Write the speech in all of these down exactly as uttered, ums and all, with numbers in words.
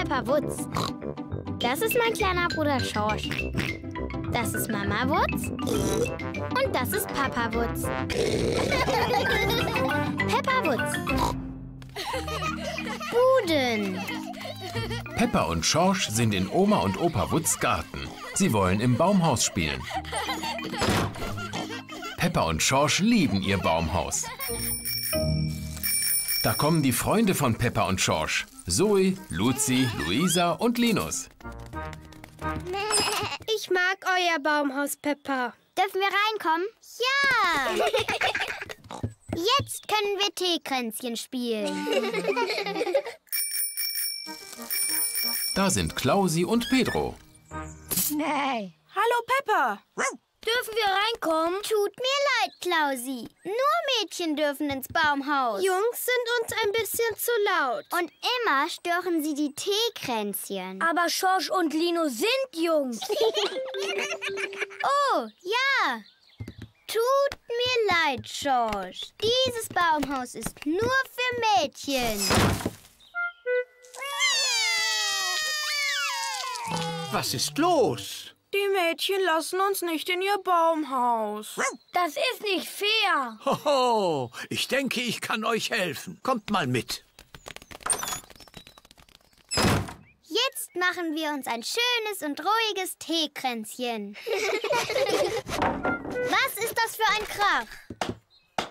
Peppa Wutz. Das ist mein kleiner Bruder Schorsch. Das ist Mama Wutz. Und das ist Papa Wutz. Peppa Wutz. Buden. Peppa und Schorsch sind in Oma und Opa Wutz Garten. Sie wollen im Baumhaus spielen. Peppa und Schorsch lieben ihr Baumhaus. Da kommen die Freunde von Peppa und Schorsch. Zoe, Luzi, Luisa und Linus. Ich mag euer Baumhaus, Peppa. Dürfen wir reinkommen? Ja! Jetzt können wir Teekränzchen spielen. Da sind Klausi und Pedro. Nee. Hallo, Peppa. Dürfen wir reinkommen? Tut mir leid, Klausi. Nur Mädchen dürfen ins Baumhaus. Jungs sind uns ein bisschen zu laut. Und immer stören sie die Teekränzchen. Aber Schorsch und Lino sind Jungs. Oh, ja. Tut mir leid, Schorsch. Dieses Baumhaus ist nur für Mädchen. Was ist los? Die Mädchen lassen uns nicht in ihr Baumhaus. Das ist nicht fair. Hoho, ich denke, ich kann euch helfen. Kommt mal mit. Jetzt machen wir uns ein schönes und ruhiges Teekränzchen. Was ist das für ein Krach?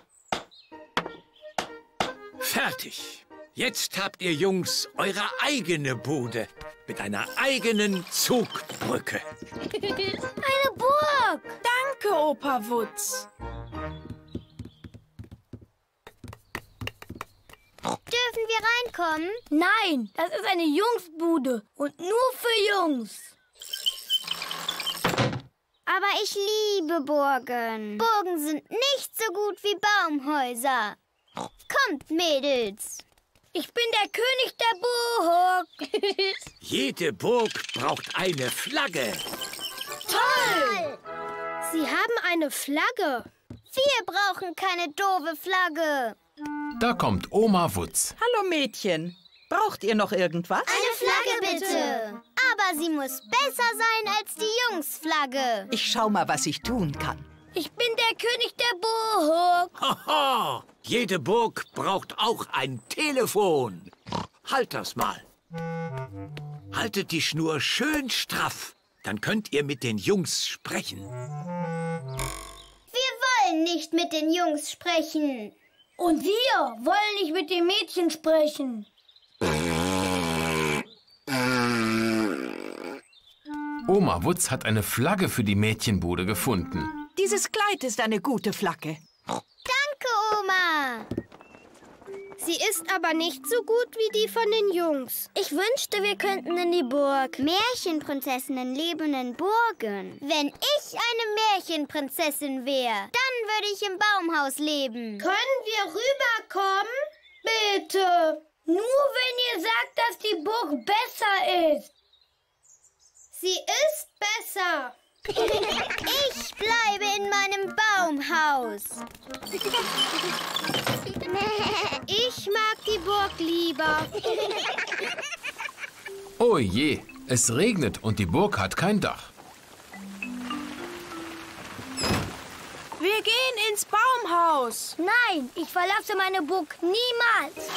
Fertig. Jetzt habt ihr Jungs eure eigene Bude mit einer eigenen Zugbrücke. Eine Burg. Danke, Opa Wutz. Dürfen wir reinkommen? Nein, das ist eine Jungsbude und nur für Jungs. Aber ich liebe Burgen. Burgen sind nicht so gut wie Baumhäuser. Kommt, Mädels. Ich bin der König der Burg. Jede Burg braucht eine Flagge. Toll! Sie haben eine Flagge. Wir brauchen keine doofe Flagge. Da kommt Oma Wutz. Hallo Mädchen. Braucht ihr noch irgendwas? Eine Flagge bitte. Aber sie muss besser sein als die Jungsflagge. Ich schau mal, was ich tun kann. Ich bin der König der Burg. Haha, jede Burg braucht auch ein Telefon. Halt das mal. Haltet die Schnur schön straff. Dann könnt ihr mit den Jungs sprechen. Wir wollen nicht mit den Jungs sprechen. Und wir wollen nicht mit den Mädchen sprechen. Oma Wutz hat eine Flagge für die Mädchenbude gefunden. Dieses Kleid ist eine gute Flagge. Danke, Oma. Sie ist aber nicht so gut wie die von den Jungs. Ich wünschte, wir könnten in die Burg. Märchenprinzessinnen leben in Burgen. Wenn ich eine Märchenprinzessin wäre, dann würde ich im Baumhaus leben. Können wir rüberkommen? Bitte. Nur wenn ihr sagt, dass die Burg besser ist. Sie ist besser. Ich bleibe in meinem Baumhaus. Ich mag die Burg lieber. Oh je, es regnet und die Burg hat kein Dach. Wir gehen ins Baumhaus. Nein, ich verlasse meine Burg niemals.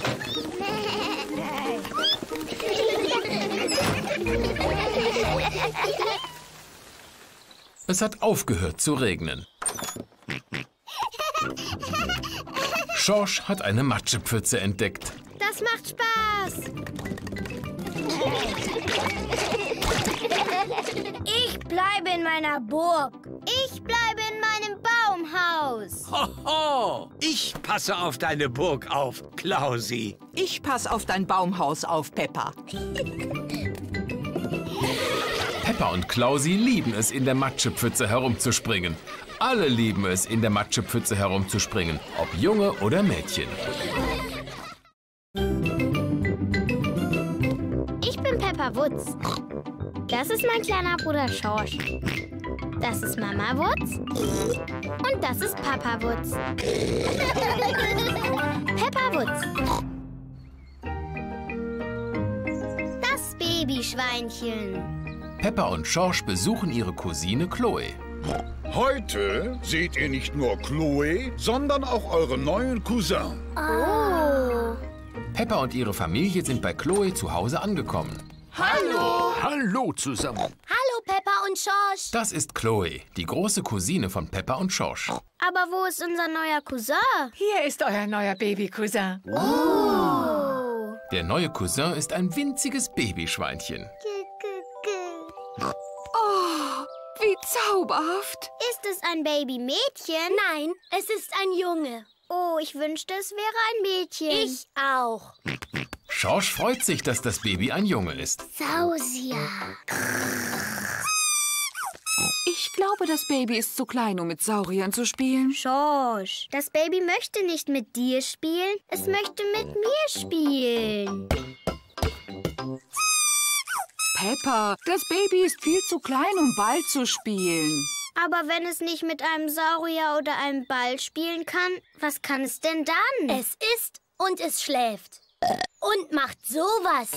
Es hat aufgehört zu regnen. Schorsch hat eine Matschepfütze entdeckt. Das macht Spaß. Ich bleibe in meiner Burg. Ich bleibe in meinem Baumhaus. Hoho, ich passe auf deine Burg auf, Klausi. Ich pass auf dein Baumhaus auf, Peppa. Peppa und Klausi lieben es, in der Matschepfütze herumzuspringen. Alle lieben es, in der Matschepfütze herumzuspringen, ob Junge oder Mädchen. Ich bin Peppa Wutz. Das ist mein kleiner Bruder Schorsch. Das ist Mama Wutz. Und das ist Papa Wutz. Peppa Wutz. Babyschweinchen. Peppa und Schorsch besuchen ihre Cousine Chloe. Heute seht ihr nicht nur Chloe, sondern auch euren neuen Cousin. Oh. Peppa und ihre Familie sind bei Chloe zu Hause angekommen. Hallo! Hallo zusammen. Hallo, Peppa und Schorsch. Das ist Chloe, die große Cousine von Peppa und Schorsch. Aber wo ist unser neuer Cousin? Hier ist euer neuer Baby-Cousin. Oh. Der neue Cousin ist ein winziges Babyschweinchen. Oh, wie zauberhaft. Ist es ein Babymädchen? Nein, es ist ein Junge. Oh, ich wünschte, es wäre ein Mädchen. Ich auch. Schorsch freut sich, dass das Baby ein Junge ist. Sausia. Ich glaube, das Baby ist zu klein, um mit Sauriern zu spielen. Schorsch, das Baby möchte nicht mit dir spielen, es möchte mit mir spielen. Peppa, das Baby ist viel zu klein, um Ball zu spielen. Aber wenn es nicht mit einem Saurier oder einem Ball spielen kann, was kann es denn dann? Es isst und es schläft. Und macht sowas.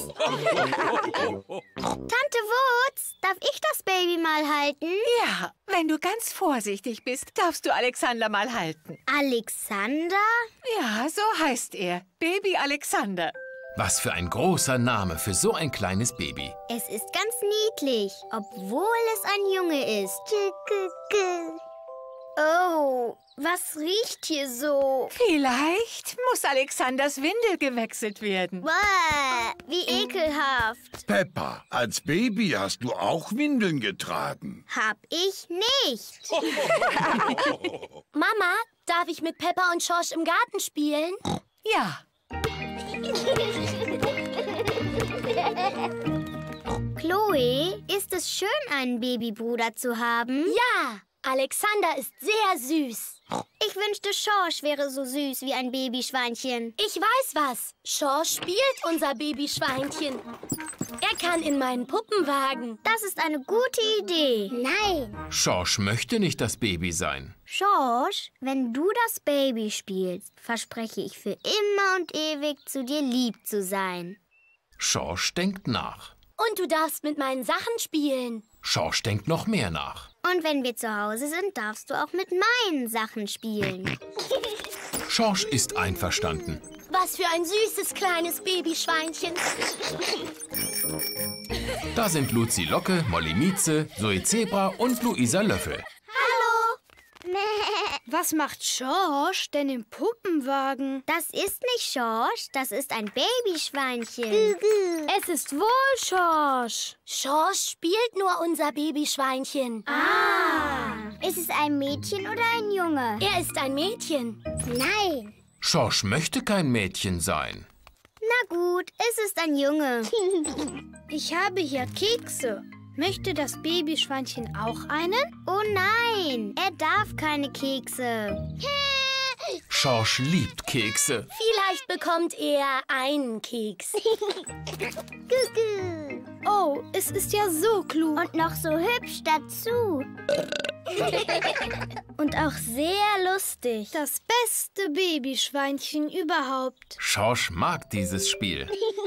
Tante Wutz, darf ich das Baby mal halten? Ja, wenn du ganz vorsichtig bist, darfst du Alexander mal halten. Alexander? Ja, so heißt er. Baby Alexander. Was für ein großer Name für so ein kleines Baby. Es ist ganz niedlich, obwohl es ein Junge ist. Oh, was riecht hier so? Vielleicht muss Alexanders Windel gewechselt werden. Bäh, wie ekelhaft. Peppa, als Baby hast du auch Windeln getragen. Hab ich nicht. Mama, darf ich mit Peppa und Schorsch im Garten spielen? Ja. Chloe, ist es schön, einen Babybruder zu haben? Ja, Alexander ist sehr süß. Ich wünschte, Schorsch wäre so süß wie ein Babyschweinchen. Ich weiß was. Schorsch spielt unser Babyschweinchen. Er kann in meinen Puppenwagen. Das ist eine gute Idee. Nein. Schorsch möchte nicht das Baby sein. Schorsch, wenn du das Baby spielst, verspreche ich für immer und ewig zu dir lieb zu sein. Schorsch denkt nach. Und du darfst mit meinen Sachen spielen. Schorsch denkt noch mehr nach. Und wenn wir zu Hause sind, darfst du auch mit meinen Sachen spielen. Schorsch ist einverstanden. Was für ein süßes kleines Babyschweinchen. Da sind Luzi Locke, Molly Mieze, Zoe Zebra und Luisa Löffel. Was macht Schorsch denn im Puppenwagen? Das ist nicht Schorsch, das ist ein Babyschweinchen. Es ist wohl Schorsch. Schorsch spielt nur unser Babyschweinchen. Ah. Ist es ein Mädchen oder ein Junge? Er ist ein Mädchen. Nein. Schorsch möchte kein Mädchen sein. Na gut, es ist ein Junge. Ich habe hier Kekse. Möchte das Babyschweinchen auch einen? Oh nein, er darf keine Kekse. Schorsch liebt Kekse. Vielleicht bekommt er einen Keks. Oh, es ist ja so klug. Und noch so hübsch dazu. Und auch sehr lustig. Das beste Babyschweinchen überhaupt. Schorsch mag dieses Spiel.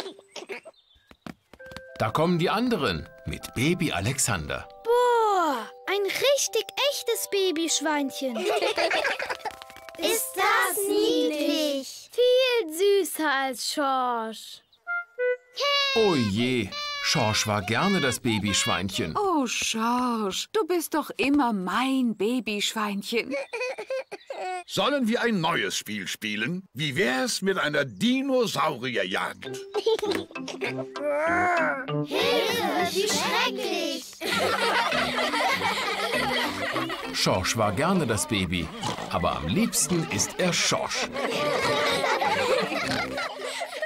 Da kommen die anderen mit Baby Alexander. Boah, ein richtig echtes Babyschweinchen. Ist das niedlich? Viel süßer als Schorsch. Oh je, Schorsch war gerne das Babyschweinchen. Oh, Schorsch, du bist doch immer mein Babyschweinchen. Sollen wir ein neues Spiel spielen? Wie wär's mit einer Dinosaurierjagd? Hilfe, wie schrecklich! Schorsch war gerne das Baby, aber am liebsten ist er Schorsch.